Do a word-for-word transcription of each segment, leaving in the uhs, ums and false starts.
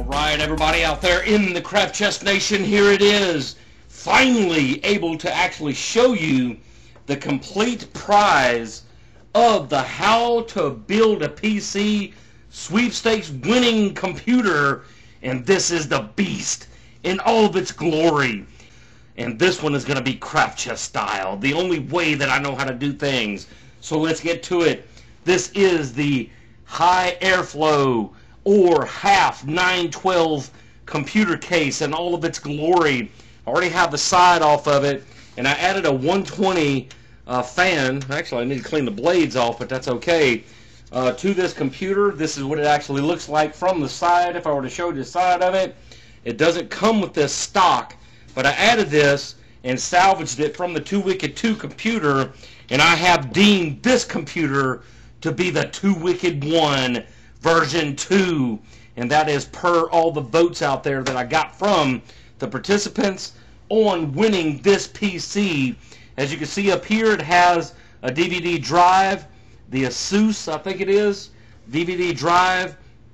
Alright, everybody out there in the Craft Chest Nation, here it is. Finally able to actually show you the complete prize of the How to Build a P C Sweepstakes winning computer. And this is the beast in all of its glory. And this one is going to be Craft Chest style, the only way that I know how to do things. So let's get to it. This is the high airflow or half nine twelve computer case in all of its glory. I already have the side off of it, and I added a one twenty uh, fan. Actually, I need to clean the blades off, but that's okay. Uh, to this computer, this is what it actually looks like from the side. If I were to show you the side of it, it doesn't come with this stock, but I added this and salvaged it from the Two Wicked two computer, and I have deemed this computer to be the Two Wicked one version two, and that is per all the votes out there that I got from the participants on winning this P C. As you can see up here, it has a D V D drive, the Asus, I think it is, D V D drive.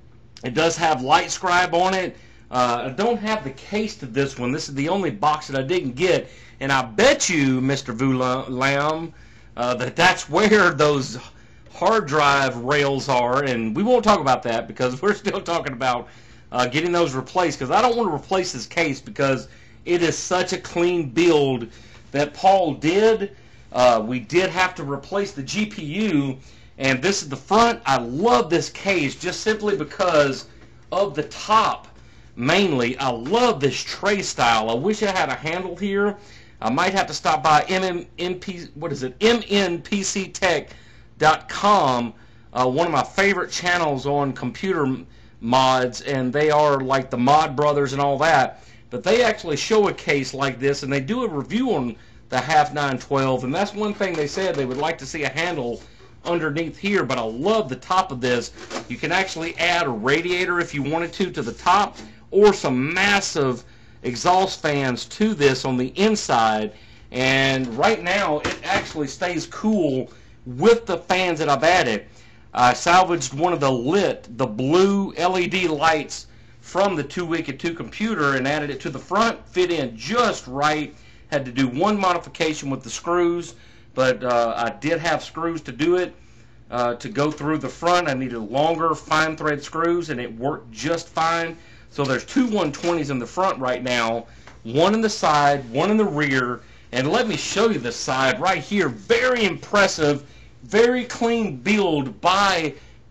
It does have LightScribe on it. Uh, I don't have the case to this one. This is the only box that I didn't get, and I bet you, Mister Vulam, uh, that that's where those hard drive rails are, and we won't talk about that because we're still talking about uh, getting those replaced, because I don't want to replace this case because it is such a clean build that Paul did. Uh, we did have to replace the G P U, and this is the front. I love this case just simply because of the top. Mainly, I love this tray style. I wish I had a handle here. I might have to stop by M M P, what is it, M N P C Tech dot com, uh, one of my favorite channels on computer mods, and they are like the Mod Brothers and all that, but they actually show a case like this, and they do a review on the half nine twelve, and that's one thing they said they would like to see a handle underneath here. But I love the top of this. You can actually add a radiator if you wanted to to the top, or some massive exhaust fans to this on the inside, and right now it actually stays cool with the fans that I've added. I salvaged one of the lit, the blue L E D lights from the Two Wicked two computer and added it to the front. Fit in just right. Had to do one modification with the screws, but uh, I did have screws to do it. Uh, to go through the front, I needed longer fine thread screws, and it worked just fine. So there's two one twenties in the front right now, one in the side, one in the rear, and let me show you the side right here. Very impressive. Very clean build by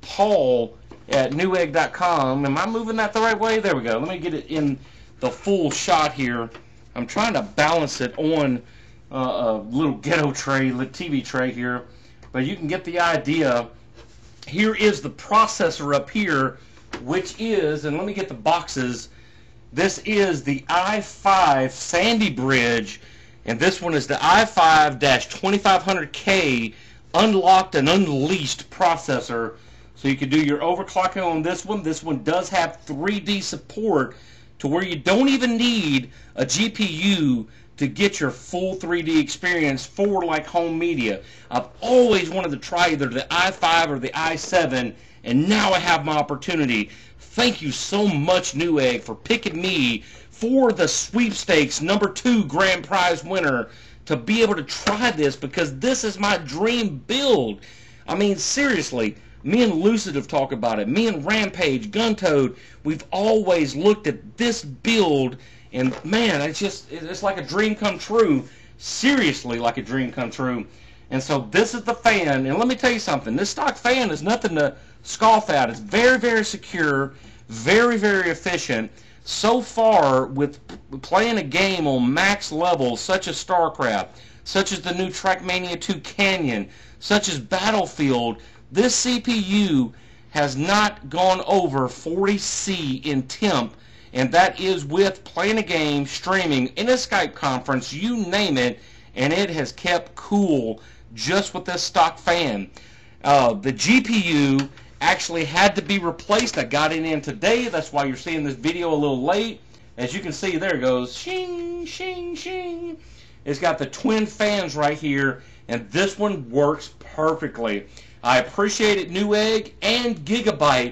Paul at Newegg dot com. Am I moving that the right way? There we go. Let me get it in the full shot here. I'm trying to balance it on uh, a little ghetto tray, T V tray here, but you can get the idea. Here is the processor up here, which is, and let me get the boxes. This is the i five Sandy Bridge, and this one is the i five twenty-five hundred K unlocked and unleashed processor, so you can do your overclocking on this one. This one does have three D support to where you don't even need a G P U to get your full three D experience for like home media. I've always wanted to try either the i five or the i seven, and now I have my opportunity. Thank you so much, Newegg, for picking me for the sweepstakes number two grand prize winner to be able to try this, because this is my dream build. I mean, seriously, me and Lucid have talked about it. Me and Rampage, Guntoad, we've always looked at this build, and man, it's just, it's like a dream come true. Seriously, like a dream come true. And so this is the fan, and let me tell you something. This stock fan is nothing to scoff at. It's very, very secure, very, very efficient. So far, with playing a game on max levels such as StarCraft, such as the new Trackmania two Canyon, such as Battlefield, this C P U has not gone over forty C in temp, and that is with playing a game, streaming, in a Skype conference, you name it, and it has kept cool just with this stock fan. Uh, the G P U actually had to be replaced. I got it in today. That's why you're seeing this video a little late. As you can see, there it goes. Shing, shing, shing. It's got the twin fans right here, and this one works perfectly. I appreciate it, Newegg and Gigabyte,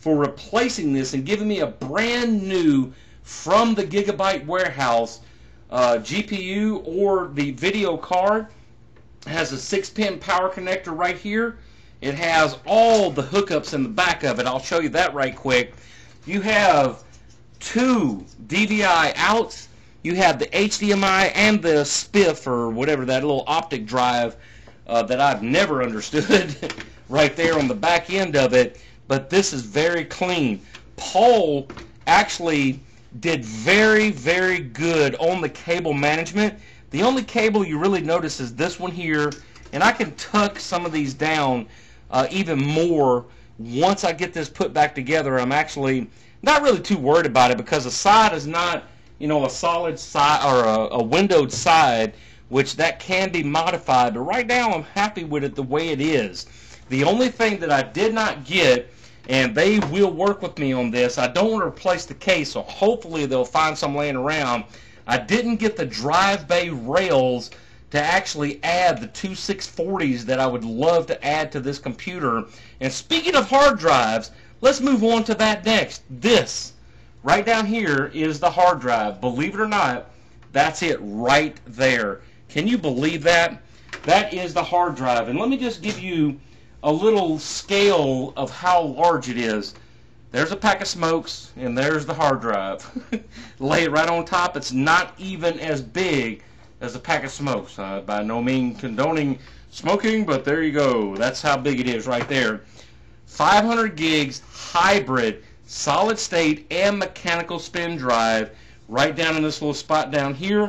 for replacing this and giving me a brand new from the Gigabyte warehouse uh, G P U or the video card. It has a six pin power connector right here. It has all the hookups in the back of it. I'll show you that right quick. You have two D V I outs. You have the H D M I and the spiff, or whatever, that little optic drive uh, that I've never understood right there on the back end of it. But this is very clean. Paul actually did very, very good on the cable management. The only cable you really notice is this one here, and I can tuck some of these down uh, even more once I get this put back together. I'm actually not really too worried about it because the side is not, you know, a solid side or a, a windowed side, which that can be modified. But right now I'm happy with it the way it is. The only thing that I did not get, and they will work with me on this, I don't want to replace the case, so hopefully they'll find some laying around. I didn't get the drive bay rails to actually add the two six forties that I would love to add to this computer. And speaking of hard drives, let's move on to that next. This right down here is the hard drive. Believe it or not, that's it right there. Can you believe that? That is the hard drive. And let me just give you a little scale of how large it is. There's a pack of smokes, and there's the hard drive. Lay it right on top. It's not even as big as a pack of smokes. Uh, by no means condoning smoking, but there you go. That's how big it is right there. five hundred gigs, hybrid, solid state, and mechanical spin drive right down in this little spot down here.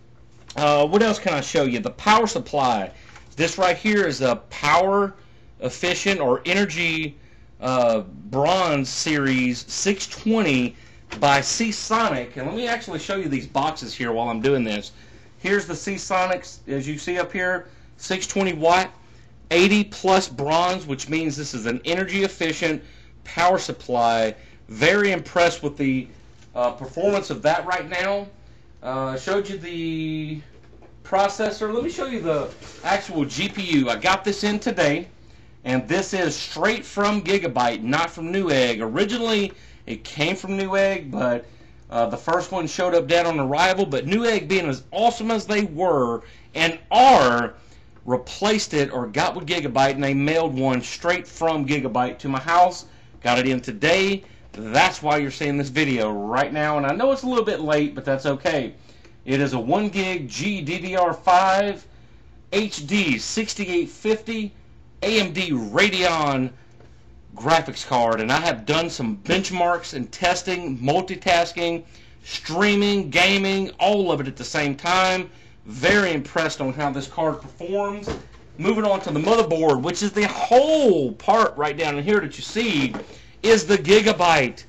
Uh, what else can I show you? The power supply. This right here is a power efficient or energy uh, bronze series six twenty by Seasonic. And let me actually show you these boxes here while I'm doing this. Here's the Seasonics, as you see up here, six twenty watt, eighty plus bronze, which means this is an energy efficient power supply. Very impressed with the uh, performance of that right now. Uh, showed you the processor. Let me show you the actual G P U. I got this in today, and this is straight from Gigabyte, not from Newegg. Originally, it came from Newegg, but uh, the first one showed up dead on arrival. But Newegg, being as awesome as they were and are, replaced it or got with Gigabyte, and they mailed one straight from Gigabyte to my house. Got it in today. That's why you're seeing this video right now, and I know it's a little bit late, but that's okay. It is a one gig G D D R five H D sixty-eight fifty A M D Radeon graphics card, and I have done some benchmarks and testing, multitasking, streaming, gaming, all of it at the same time. Very impressed on how this card performs. Moving on to the motherboard, which is the whole part right down in here that you see, is the Gigabyte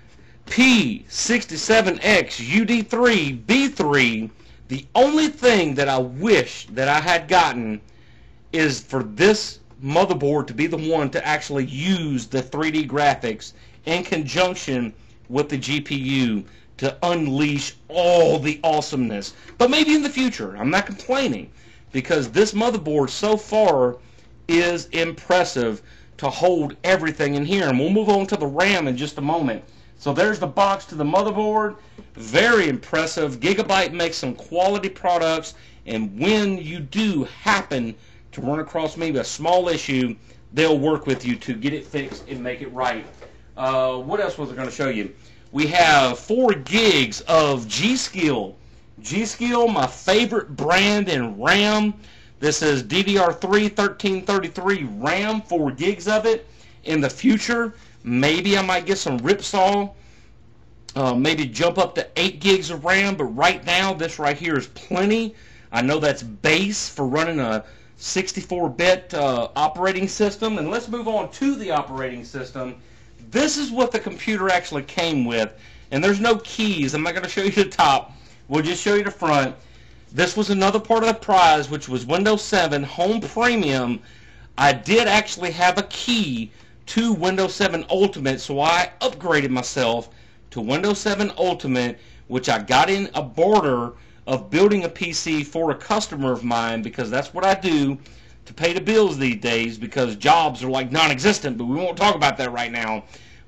P sixty-seven X U D three B three. The only thing that I wish that I had gotten is for this motherboard to be the one to actually use the three D graphics in conjunction with the G P U to unleash all the awesomeness. But maybe in the future. I'm not complaining, because this motherboard so far is impressive to hold everything in here. And we'll move on to the RAM in just a moment. So there's the box to the motherboard. Very impressive. Gigabyte makes some quality products, and when you do happen to run across maybe a small issue, they'll work with you to get it fixed and make it right. Uh, what else was I going to show you? We have four gigs of G.Skill. G.Skill, my favorite brand in RAM. This is D D R three thirteen thirty-three RAM, four gigs of it. In the future, maybe I might get some Ripsaw, uh, maybe jump up to eight gigs of RAM, but right now this right here is plenty. I know that's base for running a sixty-four bit uh, operating system. And let's move on to the operating system. This is what the computer actually came with, and there's no keys. I'm not going to show you the top. We'll just show you the front. This was another part of the prize, which was Windows seven Home Premium. I did actually have a key to Windows seven Ultimate, so I upgraded myself to Windows seven Ultimate, which I got in a barter of building a P C for a customer of mine, because that's what I do to pay the bills these days, because jobs are like non-existent, but we won't talk about that right now.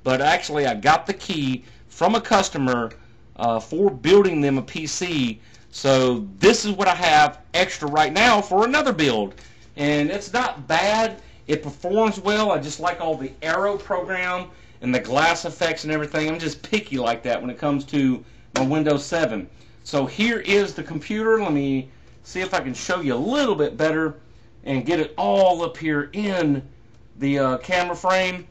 but actually I got the key from a customer uh, for building them a P C. So this is what I have extra right now for another build, and it's not bad. It performs well. I just like all the Aero program and the glass effects and everything. I'm just picky like that when it comes to my Windows seven. So here is the computer. Let me see if I can show you a little bit better and get it all up here in the uh, camera frame.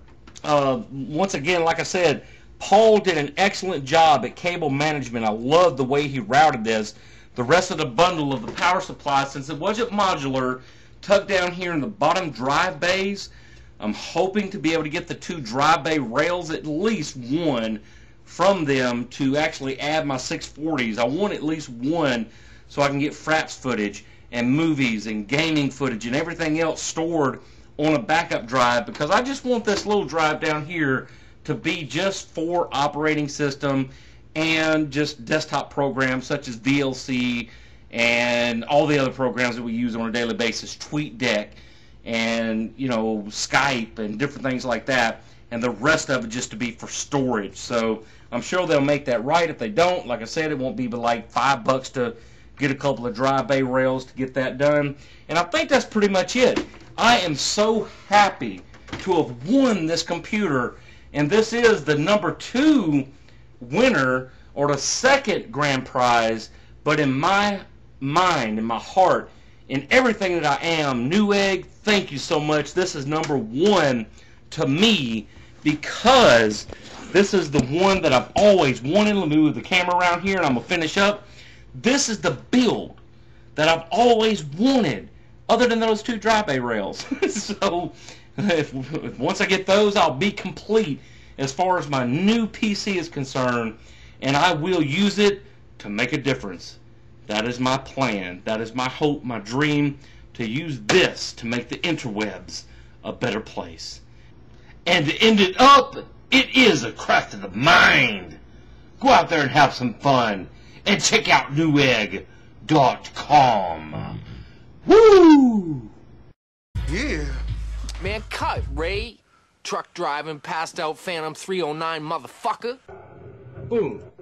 Uh, once again, like I said, Paul did an excellent job at cable management. I love the way he routed this. The rest of the bundle of the power supply, since it wasn't modular, tucked down here in the bottom drive bays. I'm hoping to be able to get the two drive bay rails, at least one from them, to actually add my six forties. I want at least one so I can get Fraps footage and movies and gaming footage and everything else stored on a backup drive, because I just want this little drive down here to be just for operating system and just desktop programs such as V L C and all the other programs that we use on a daily basis, TweetDeck and, you know, Skype and different things like that, and the rest of it just to be for storage. So I'm sure they'll make that right. If they don't, like I said, it won't be but like five bucks to get a couple of drive bay rails to get that done. And I think that's pretty much it. I am so happy to have won this computer, and this is the number two winner, or the second grand prize, but in my mind, in my heart, in everything that I am, Newegg, thank you so much. This is number one to me, because this is the one that I've always wanted. Let me move the camera around here and I'm going to finish up. This is the build that I've always wanted, other than those two drive bay rails. So if, if once I get those, I'll be complete as far as my new P C is concerned, and I will use it to make a difference. That is my plan. That is my hope, my dream, to use this to make the interwebs a better place. And to end it up, it is a craft of the mind. Go out there and have some fun, and check out Newegg dot com. Woo! Yeah. Man, cut, Ray. Truck driving, passed out Phantom three oh nine motherfucker. Boom.